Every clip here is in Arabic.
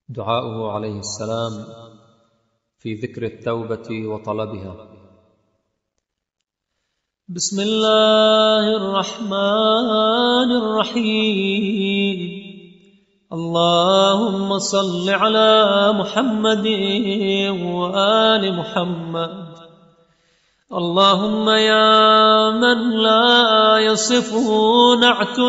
دعاؤه عليه السلام في ذكر التوبة وطلبها. بسم الله الرحمن الرحيم. اللهم صل على محمد وآل محمد. اللهم يا من لا يصفه نعت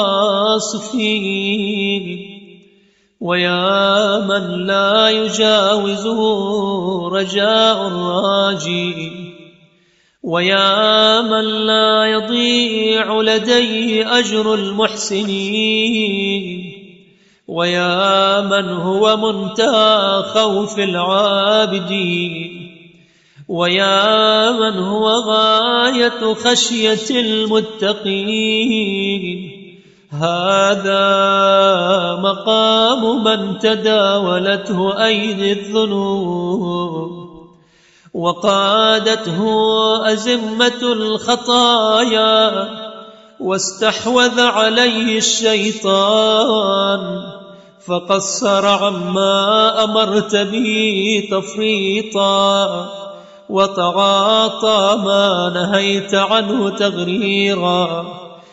الواصفين، ويا من لا يجاوزه رجاء الراجين، ويا من لا يضيع لديه أجر المحسنين، ويا من هو منتهى خوف العابدين، ويا من هو غاية خشية المتقين، هذا مقام من تداولته أيدي الذنوب وقادته أزمة الخطايا، واستحوذ عليه الشيطان فقصر عما أمرت به تفريطا، وتعاطى ما نهيت عنه تغريرا،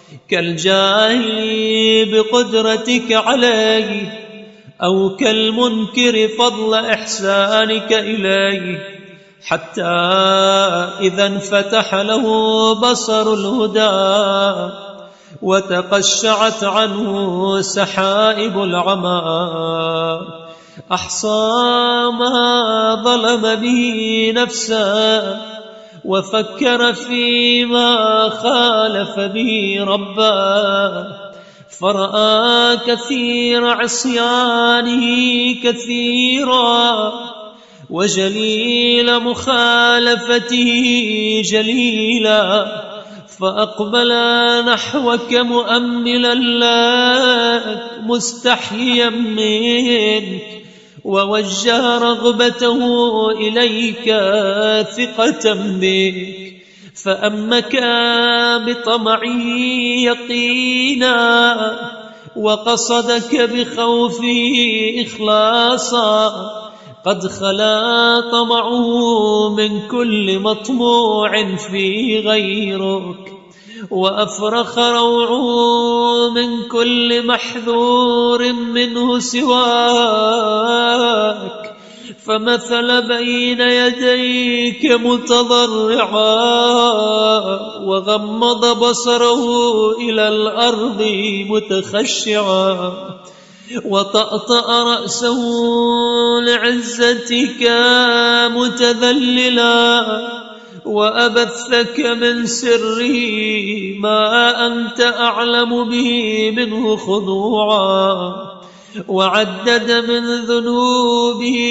كالجاهل بقدرتك عليه، أو كالمنكر فضل إحسانك إليه، حتى إذا انفتح له بصر الهدى وتقشعت عنه سحائب العمى، أحصى ما ظلم به نفسه وفكر فيما خالف به ربه، فرأى كثير عصيانه كثيرا، وجليل مخالفته جليلا، فأقبل نحوك مؤملا لك مستحيا منك، ووجه رغبته إليك ثقة بك، فأمك بطمعه يقينا، وقصدك بخوفه إخلاصا، قد خلا طمعه من كل مطموع في غيرك، وأفرخ روعه من كل محذور منه سواك، فمثل بين يديك متضرعا، وغمض بصره إلى الأرض متخشعا، وطأطأ رأسه لعزتك متذللا، وأبثك من سره ما أنت أعلم به منه خضوعا، وعدد من ذنوبه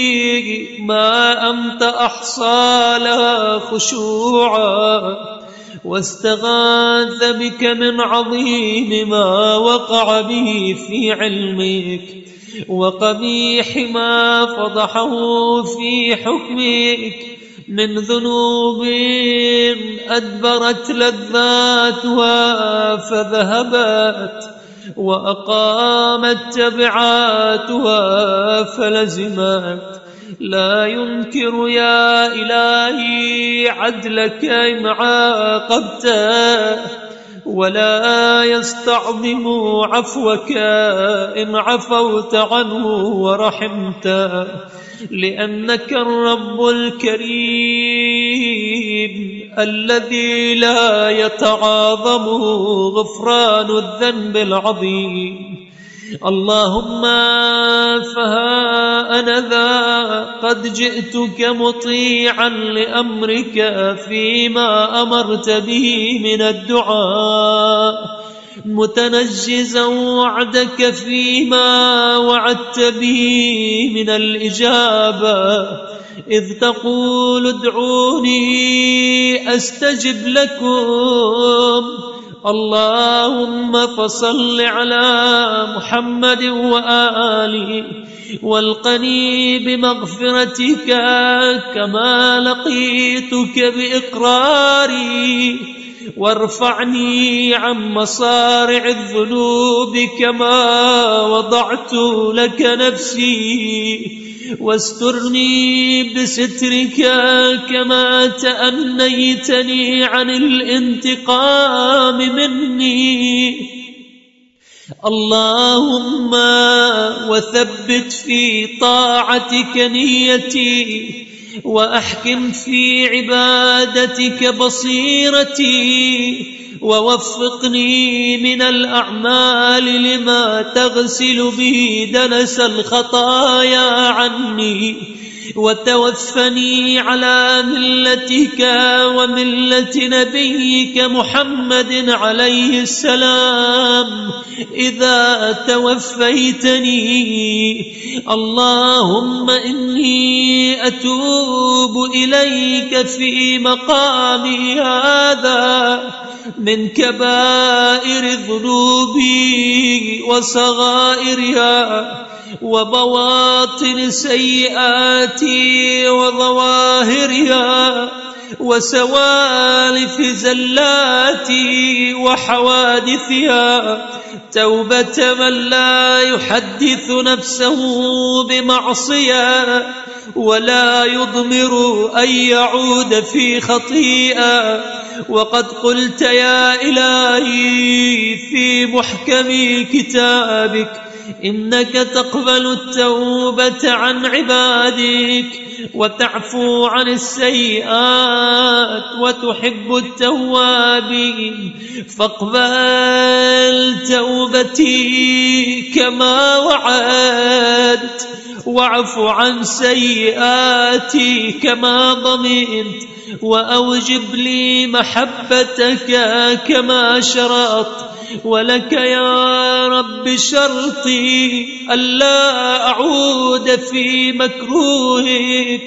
ما أنت أحصى لها خشوعا، واستغاث بك من عظيم ما وقع به في علمك، وقبيح ما فضحه في حكمك من ذنوب أدبرت لذاتها فذهبت، وأقامت تبعاتها فلزمت. لا ينكر يا إلهي عدلك إن عاقبته، ولا يستعظم عفوك إن عفوت عنه ورحمته، لأنك الرب الكريم الذي لا يتعاظمه غفران الذنب العظيم. اللهم فها أنا ذا قد جئتك مطيعا لأمرك فيما أمرت به من الدعاء، متنجزا وعدك فيما وعدت به من الإجابة، إذ تقول ادعوني أستجب لكم. اللهم فصل على محمد وآله، والقني بمغفرتك كما لقيتك بإقراري، وارفعني عن مصارع الذنوب كما وضعت لك نفسي، واسترني بسترك كما تأنيتني عن الانتقام مني. اللهم وثبت في طاعتك نيتي، وأحكم في عبادتك بصيرتي، ووفقني من الأعمال لما تغسل به دنس الخطايا عني، وتوفني على ملتك وملة نبيك محمد عليه السلام إذا توفيتني. اللهم إني أتوب إليك في مقامي هذا من كبائر الذنوب وصغائرها وبواطن سيئاتي وظواهرها وسوالف زلاتي وحوادثها، توبة من لا يحدث نفسه بمعصية ولا يضمر أن يعود في خطيئة. وقد قلت يا إلهي في محكم كتابك إنك تقبل التوبة عن عبادك وتعفو عن السيئات وتحب التوابين، فاقبل توبتي كما وعدت، واعف عن سيئاتي كما ضمنت، وأوجب لي محبتك كما شرطت. ولك يا رب شرطي ألا أعود في مكروهك،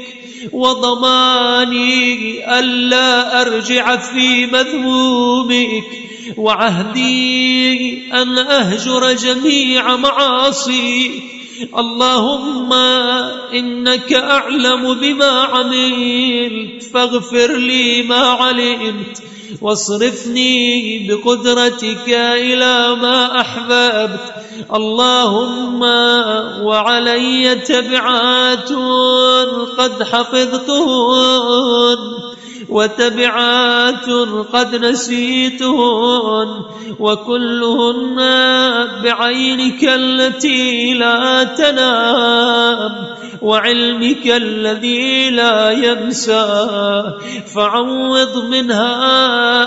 وضماني ألا أرجع في مذمومك، وعهدي أن أهجر جميع معاصيك. اللهم إنك أعلم بما عملت فاغفر لي ما علمت، واصرفني بقدرتك إلى ما أحببت. اللهم وعلي تبعات قد حفظتهن وتبعات قد نسيتهن، وكلهن بعينك التي لا تنام وعلمك الذي لا ينسى، فعوض منها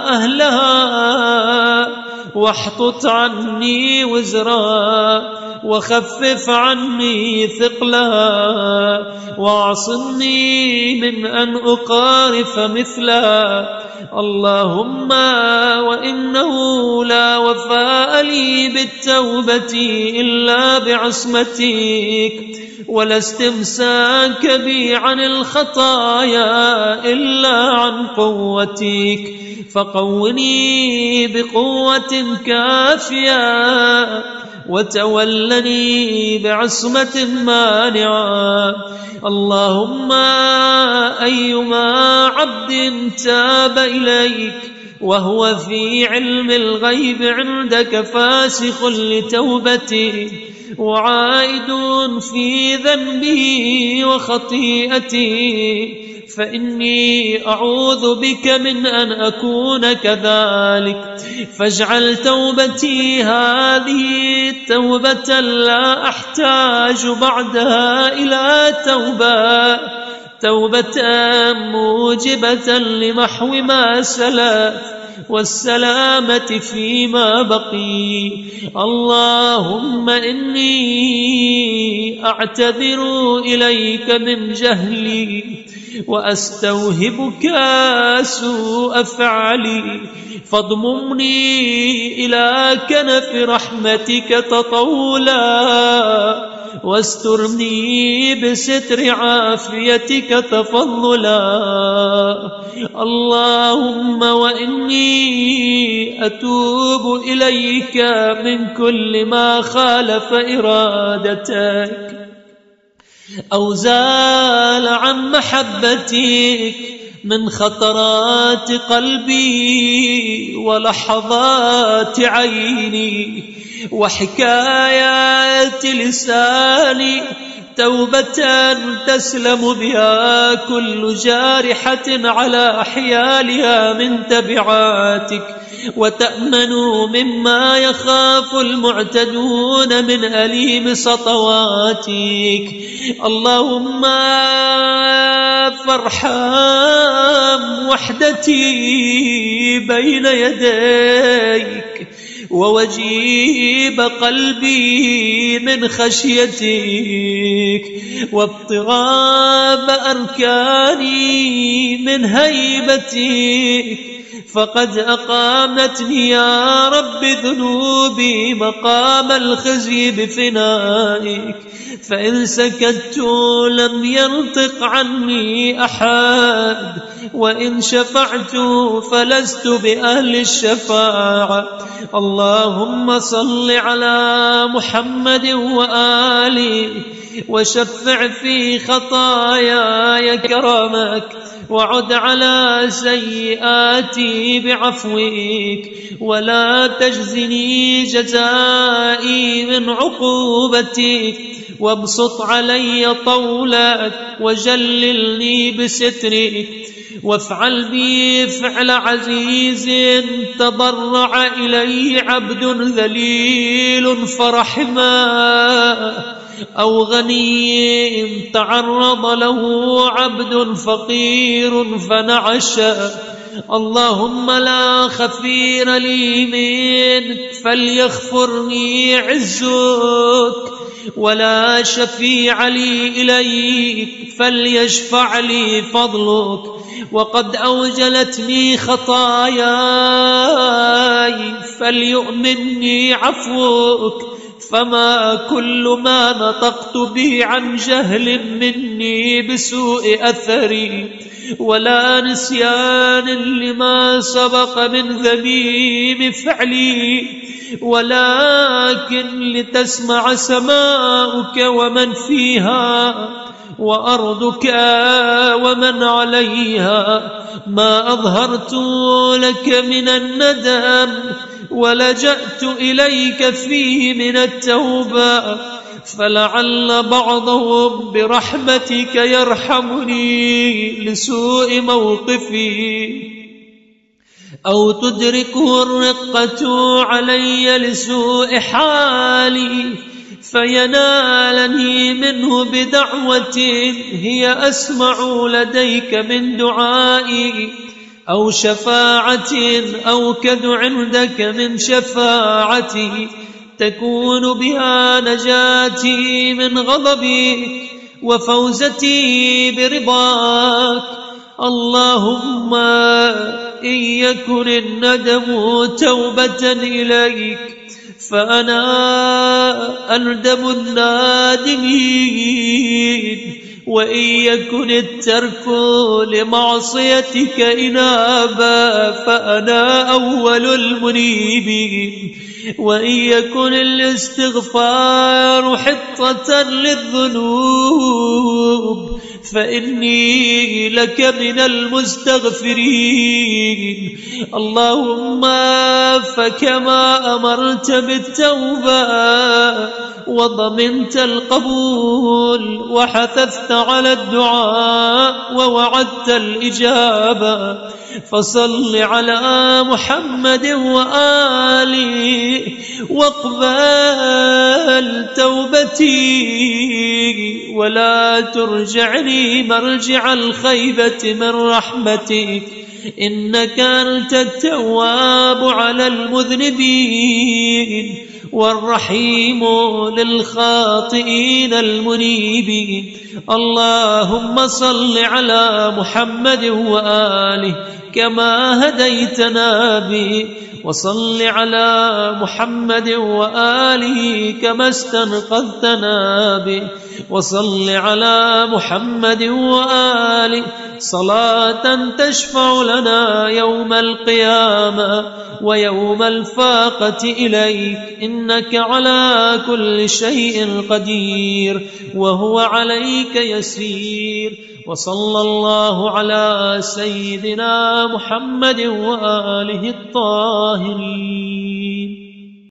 أهلها واحطط عني وزرها، وخفف عني ثقلها، واعصمني من أن أقارف مثلها. اللهم وإنه لا وفاء لي بالتوبة إلا بعصمتك، ولا استمساك بي عن الخطايا إلا عن قوتك، فقوني بقوة كافية وتولني بعصمة مانعة. اللهم أيما عبد تاب إليك وهو في علم الغيب عندك فاسخ لتوبته وعائد في ذنبه وخطيئته، فإني أعوذ بك من أن أكون كذلك، فاجعل توبتي هذه توبة لا أحتاج بعدها إلى توبة موجبة لمحو ما سلف والسلامة فيما بقي. اللهم إني أعتذر إليك من جهلي وأستوهبك سوء فعلي، فاضممني إلى كنف رحمتك تطولا، واسترني بستر عافيتك تفضلا. اللهم وإني أتوب إليك من كل ما خالف إرادتك أو زال عن محبتك من خطرات قلبي ولحظات عيني وحكايات لساني، توبة تسلم بها كل جارحة على حيالها من تبعاتك، وتأمن مما يخاف المعتدون من أليم سطواتك. اللهم فارحم وحدتي بين يديك، ووجيب قلبي من خشيتك، واضطراب أركاني من هيبتك، فقد أقامتني يا رب ذنوبي مقام الخزي بفنائك، فإن سكت لم ينطق عني أحد، وإن شفعت فلست بأهل الشفاعة. اللهم صل على محمد وآله، وشفع في خطاياي كرمك، وعد على سيئاتي بعفوك، ولا تجزني جزائي من عقوبتك، وابسط علي طولك وجللني بسترك، وافعل بي فعل عزيز تضرع إليه عبد ذليل فرحما، أو غني تعرض له عبد فقير فنعشا. اللهم لا خفير لي منك فليغفرني عزك، ولا شفيع لي إليك فليشفع لي فضلك، وقد أوجلتني خطاياي فليؤمني عفوك، فما كل ما نطقت به عن جهل مني بسوء أثري، ولا نسيان لما سبق من ذميم فعلي، ولكن لتسمع سماؤك ومن فيها، وأرضك ومن عليها، ما أظهرت لك من الندم ولجأت إليك فيه من التوبة، فلعل بعضهم برحمتك يرحمني لسوء موقفي، أو تدركه الرقة علي لسوء حالي، فينالني منه بدعوة هي أسمع لديك من دعائي، أو شفاعة أوكد عندك من شفاعتي، تكون بها نجاتي من غضبك وفوزتي برضاك. اللهم إن يكن الندم توبة إليك فأنا أندم النادمين، وإن يكن الترك لمعصيتك إنابا فأنا أول المنيبين، وإن يكن الاستغفار حطة للذنوب فإني لك من المستغفرين. اللهم فكما أمرت بالتوبة وضمنت القبول وحثثت على الدعاء ووعدت الإجابة، فصل على محمد وآله واقبل توبتي، ولا ترجعني مرجع الخيبة من رحمتك، إنك أنت التواب على المذنبين والرحيم للخاطئين المنيبين. اللهم صل على محمد وآله كما هديتنا به، وصل على محمد وآله كما استنقذتنا به، وصل على محمد وآله صلاة تشفع لنا يوم القيامة ويوم الفاقة إليك، إنك على كل شيء قدير وهو عليك يسير. وصلى الله على سيدنا محمد وآله الطاهرين.